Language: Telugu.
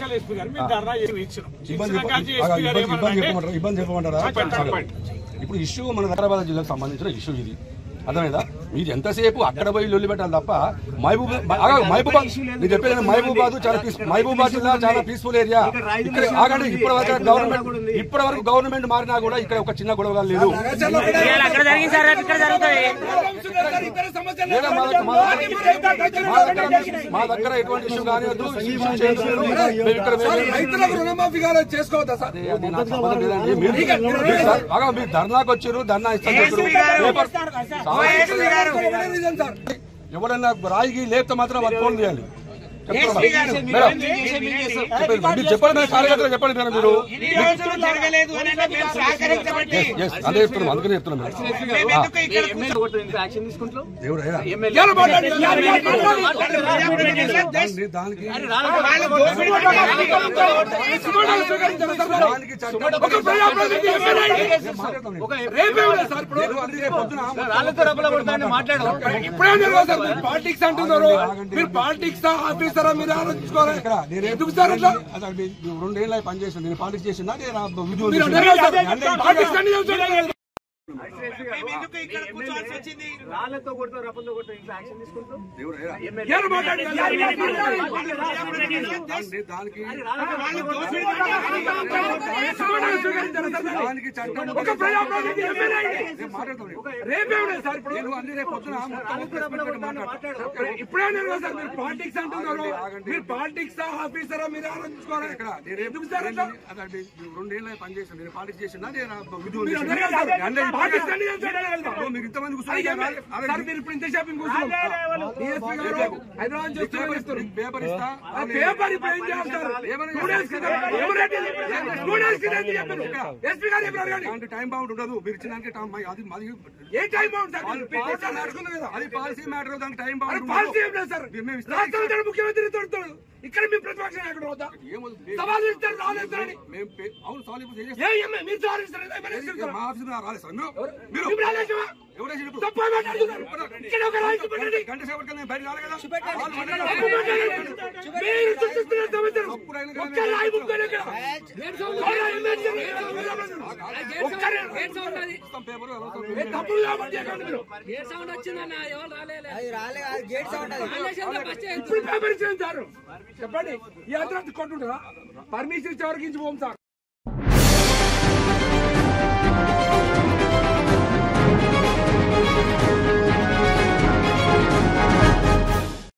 స్పెషల్ ఎస్పీ గారు మీరు ధర్నా ఇచ్చారు. ఇబ్బంది చెప్పమంటారా? ఇప్పుడు ఇష్యూ మన హైదరాబాద్ జిల్లాకు సంబంధించిన ఇష్యూ ఇది, అర్థమైందా? మీరు ఎంతసేపు అక్కడ పోయి లొల్లి పెట్టాలి తప్ప మహబూబాద్ నేను చెప్పేది మహబూబాద్ చాలా మహబూబాద్ జిల్లా చాలా పీస్ఫుల్ ఏరియా. ఇక్కడ ఆగండి, ఇప్పటి వరకు గవర్నమెంట్ మారినా కూడా ఇక్కడ ఒక చిన్న గొడవ లేదు. మా దగ్గర ఎటువంటి ఇష్యూ కానీ మీరు ధర్నాకు వచ్చారు, ధర్నా ఇస్తారు. ఎవరైనా రాయికి లేపితే మాత్రం వాళ్ళు ఫోన్ చేయాలి. చెప్పండి కార్యకర్తలు, చెప్పండి మేడం. మీరు అదే చెప్తున్నాం, అందుకనే చెప్తున్నాం. పాలిటిక్స్ అంటున్నారు, మీరు పాలిటిక్స్ ఆఫీసరా మీరు ఆలోచించుకోవాలి. ఎందుకు సార్ ఇట్లా 2 ఏళ్ళ పనిచేసాను, నేను పాలిటిక్స్ చేసినా రాళ్లతో కొడుతూ రప్పంతో కొడుతూ ఇంకా యాక్షన్ తీసుకుంటూ ఇప్పుడే సార్ మీరు పాలిటిక్స్ అంటున్నారు, మీరు పాలిటిక్స్ ఆఫీసరా మీరు ఆలోచించుకోవాలి. ఎందుకు సార్ 2 ఏళ్ళ పనిచేసాను, నేను పాలిటిక్స్ చేసినా టైం బౌండ్ ఉండదు. మీరు ఇచ్చినానికి ఏ టైం బౌండ్ అది పాలసీ మ్యాటర్, దానికి టైం బౌండ్ ముఖ్యమంత్రి తోడుతాడు. ఇక్కడ మీ ప్రతిపక్ష నాయకుడు అవుతా సవాలు ఇస్తారు, రాలేస్తారని. అవును, సాల్వ్ మా ఆఫీస్ రాలేదు సార్. గంట సేపటి బయట రాలే కదా. చెప్పండి, ఈ అదృష్టి కొట్టుంటారా? పర్మిషన్ ఇచ్చే వరకు పోం సార్.